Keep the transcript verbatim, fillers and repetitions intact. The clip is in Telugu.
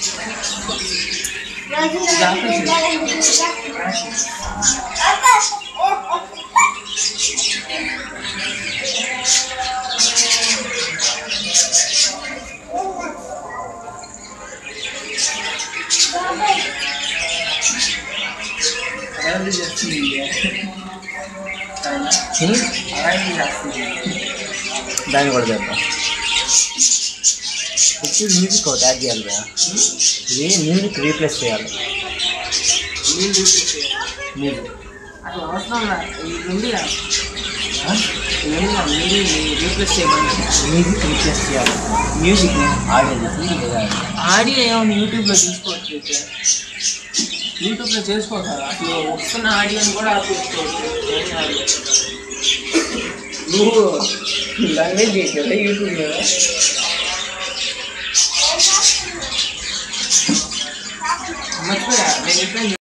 దాన్ని కూడా చేద్దాం. ఇప్పుడు మ్యూజిక్ ఒకటి యాడ్ చేయాలి కదా, ఇది మ్యూజిక్ రీప్లేస్ చేయాలి. మ్యూజిక్ అట్లా అవసరం ఇది ఉంది రీప్లేస్ చేయమని. మ్యూజిక్ రీప్లేస్ చేయాలి. మ్యూజిక్ ఆడియో చేసి ఆడియో ఏమన్నా యూట్యూబ్లో తీసుకోవచ్చు. యూట్యూబ్లో చేసుకోవచ్చు అసలు వస్తున్న ఆడియోని కూడా ఆపేసుకోవచ్చు. నువ్వు లాంగ్వేజ్ చేసావా యూట్యూబ్లో? మర్చిపోయా నేను ఎప్పుడైనా